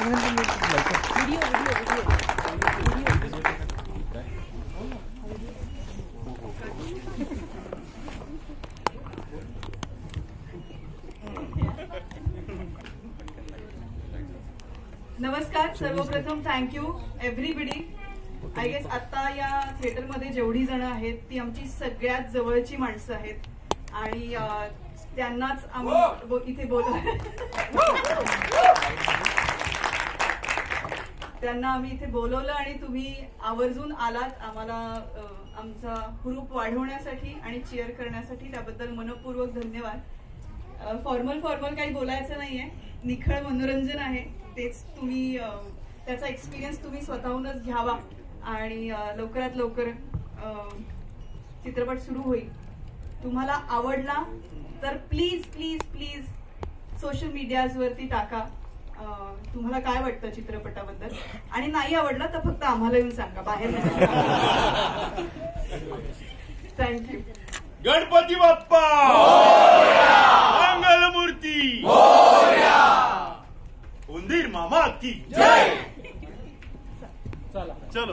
नमस्कार. सर्वप्रथम thank you everybody. I guess आता या थिएटरमध्ये जेवढी जण आहेत ती आमची सगळ्यात जवळची माणसं आहेत आणि त्यांनाच आम्ही इथे त्यांना आम्ही इथे बोलवलं आणि तुम्ही आवर्जून आलात आम्हाला आमचा हुरूप वाढवण्यासाठी आणि चीअर करण्यासाठी. त्याबद्दल मनपूर्वक धन्यवाद. फॉर्मल काही बोलायचं नाहीये, निखळ मनोरंजन आहे. तेच तुम्ही त्याचा एक्सपिरियन्स तुम्ही स्वतःहूनच घ्यावा आणि लवकरात लवकर चित्रपट सुरू होईल. तुम्हाला आवडला तर प्लीज प्लीज प्लीज सोशल मीडियावरती टाका तुम्हाला काय वाटतं चित्रपटाबद्दल, आणि नाही आवडला तर फक्त आम्हाला येऊन सांगा, बाहेर. थँक्यू. गणपती बाप्पा मंगलमूर्ती उंदीर मामा की जय. चलो चलो